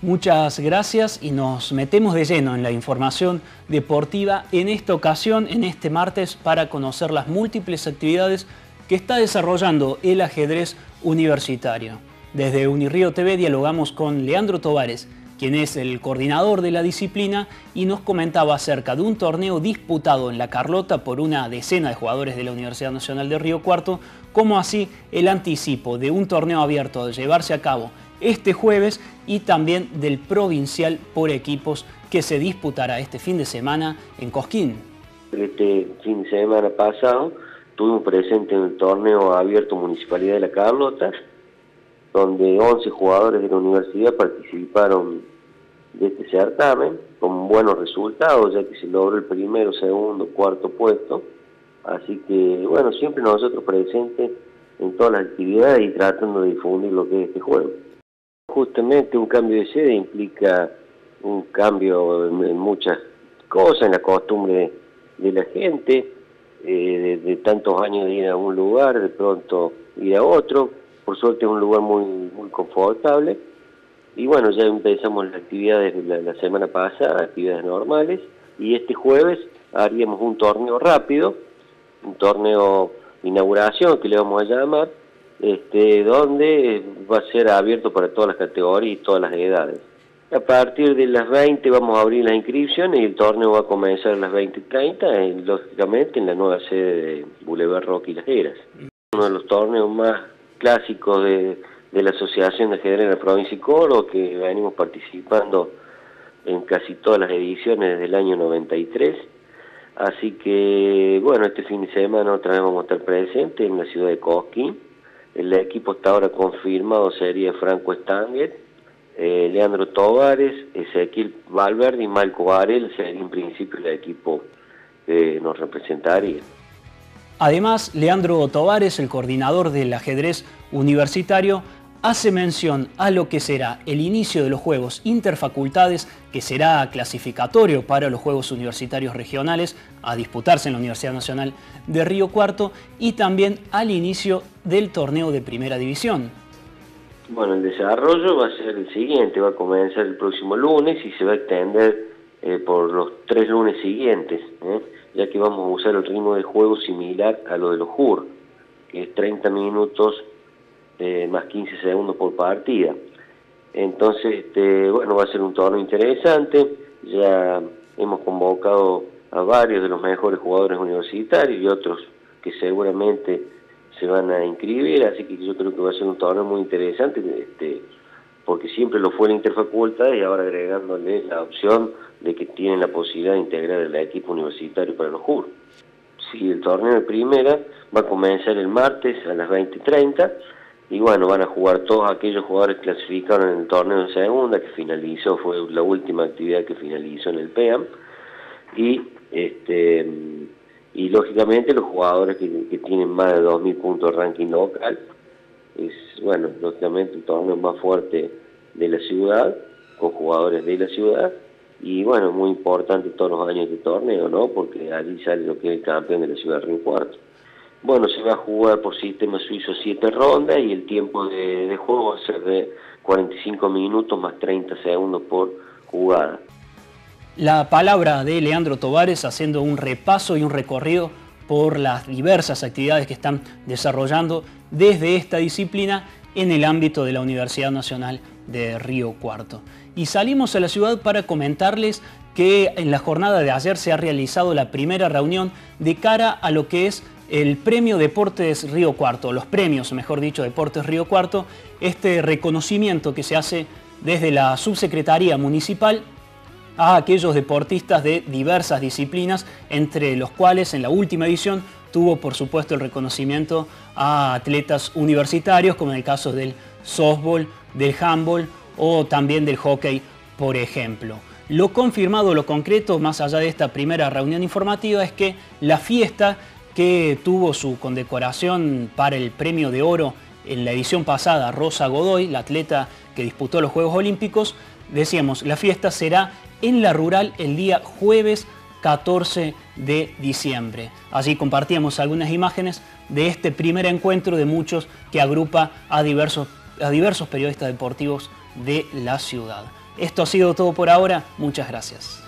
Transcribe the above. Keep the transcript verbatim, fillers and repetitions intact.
Muchas gracias y nos metemos de lleno en la información deportiva en esta ocasión, en este martes, para conocer las múltiples actividades que está desarrollando el ajedrez universitario. Desde Unirrío T V dialogamos con Leandro Tovares, quien es el coordinador de la disciplina, y nos comentaba acerca de un torneo disputado en La Carlota por una decena de jugadores de la Universidad Nacional de Río Cuarto, como así el anticipo de un torneo abierto de llevarse a cabo este jueves y también del provincial por equipos que se disputará este fin de semana en Cosquín. Este fin de semana pasado estuvimos presentes en el torneo abierto Municipalidad de La Carlota, donde once jugadores de la universidad participaron de este certamen con buenos resultados, ya que se logró el primero, segundo, cuarto puesto. Así que, bueno, siempre nosotros presentes en todas las actividades y tratando de difundir lo que es este juego. Justamente un cambio de sede implica un cambio en, en muchas cosas, en la costumbre de, de la gente, eh, de, de tantos años de ir a un lugar, de pronto ir a otro. Por suerte es un lugar muy, muy confortable. Y bueno, ya empezamos las actividades la, la semana pasada, actividades normales, y este jueves haríamos un torneo rápido, un torneo de inauguración que le vamos a llamar, este, donde va a ser abierto para todas las categorías y todas las edades. A partir de las veinte vamos a abrir las inscripciones y el torneo va a comenzar a las veinte y treinta, eh, lógicamente en la nueva sede de Boulevard Roque y Las Heras. Uno de los torneos más clásicos de, de la Asociación de Ajedrez de la Provincia de Córdoba, que venimos participando en casi todas las ediciones desde el año noventa y tres. Así que, bueno, este fin de semana otra vez vamos a estar presentes en la ciudad de Cosquín. El equipo hasta ahora confirmado sería Franco Stanguet, eh, Leandro Tovares, Ezequiel Valverde y Marco Varel sería en principio el equipo que nos representaría. Además, Leandro Tovares, el coordinador del ajedrez universitario, hace mención a lo que será el inicio de los Juegos Interfacultades, que será clasificatorio para los Juegos Universitarios Regionales a disputarse en la Universidad Nacional de Río Cuarto, y también al inicio del torneo de Primera División. Bueno, el desarrollo va a ser el siguiente, va a comenzar el próximo lunes y se va a extender eh, por los tres lunes siguientes, ¿eh? ya que vamos a usar el ritmo de juego similar a lo de los J U R, que es treinta minutos eh, más quince segundos por partida. Entonces, este, bueno, va a ser un torneo interesante. Ya hemos convocado a varios de los mejores jugadores universitarios y otros que seguramente se van a inscribir, así que yo creo que va a ser un torneo muy interesante, este, porque siempre lo fue la interfacultad y ahora agregándole la opción de que tienen la posibilidad de integrar el equipo universitario para los J U R. Sí, el torneo de primera va a comenzar el martes a las veinte y treinta y bueno, van a jugar todos aquellos jugadores que clasificaron en el torneo de segunda, que finalizó, fue la última actividad que finalizó en el P E A M, y este y lógicamente los jugadores que, que tienen más de dos mil puntos de ranking local. Es, bueno, lógicamente el torneo más fuerte de la ciudad, con jugadores de la ciudad, y bueno, muy importante todos los años de torneo, ¿no? Porque allí sale lo que es el campeón de la ciudad de Río Cuarto. Bueno, se va a jugar por sistema suizo siete rondas y el tiempo de, de juego va a ser de cuarenta y cinco minutos más treinta segundos por jugada. La palabra de Leandro Tovares haciendo un repaso y un recorrido por las diversas actividades que están desarrollando desde esta disciplina en el ámbito de la Universidad Nacional de Río Cuarto. Y salimos a la ciudad para comentarles que en la jornada de ayer se ha realizado la primera reunión de cara a lo que es el Premio Deportes Río Cuarto, los premios, mejor dicho, Deportes Río Cuarto, este reconocimiento que se hace desde la Subsecretaría Municipal a aquellos deportistas de diversas disciplinas, entre los cuales en la última edición tuvo por supuesto el reconocimiento a atletas universitarios, como en el caso del softball, del handball o también del hockey, por ejemplo. Lo confirmado, lo concreto, más allá de esta primera reunión informativa, es que la fiesta que tuvo su condecoración para el premio de oro en la edición pasada, Rosa Godoy, la atleta que disputó los Juegos Olímpicos, decíamos, la fiesta será en la rural el día jueves catorce de diciembre. Allí compartíamos algunas imágenes de este primer encuentro de muchos que agrupa a diversos, a diversos periodistas deportivos de la ciudad. Esto ha sido todo por ahora. Muchas gracias.